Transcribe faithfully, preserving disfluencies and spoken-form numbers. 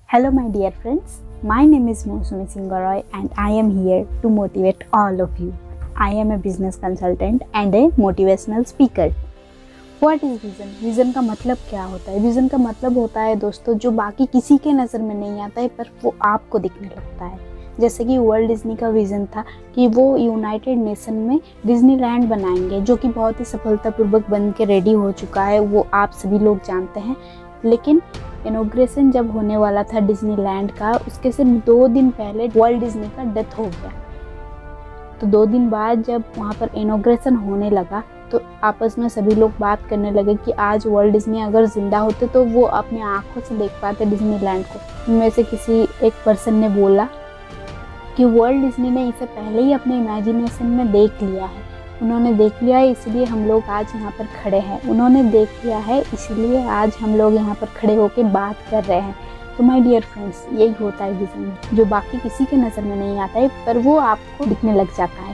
Hello, my dear friends. My name is Mosumi Singaroy and I am here to motivate all of you. I am a business consultant and a motivational speaker. What is vision? Vision का मतलब क्या होता है? Vision का मतलब होता है दोस्तों जो बाकी किसी के नज़र में नहीं आता है पर वो आपको दिखने लगता है। जैसे कि वर्ल्ड डिज्नी का विज़न था कि वो यूनाइटेड नेशन में डिज्नीलैंड बनाएंगे, जो कि बहुत ही सफलतापूर्वक बन के रेडी हो चुका है, वो आप सभी लोग जानते हैं। लेकिन इनॉग्रेशन जब होने वाला था डिज्नीलैंड का, उसके सिर्फ दो दिन पहले वर्ल्ड डिज्नी का डेथ हो गया। तो दो दिन बाद जब वहाँ पर इनॉग्रेशन होने लगा तो आपस में सभी लोग बात करने लगे कि आज वर्ल्ड डिज्नी अगर ज़िंदा होते तो वो अपने आँखों से देख पाते डिज्नीलैंड को। उनमें से किसी एक पर्सन ने बोला कि वर्ल्ड डिज्नी ने इसे पहले ही अपने इमेजिनेशन में देख लिया है, उन्होंने देख लिया है इसलिए हम लोग आज यहाँ पर खड़े हैं, उन्होंने देख लिया है इसलिए आज हम लोग यहाँ पर खड़े होकर बात कर रहे हैं। तो माय डियर फ्रेंड्स, यही होता है विज़न, जो बाकी किसी के नज़र में नहीं आता है पर वो आपको दिखने लग जाता है।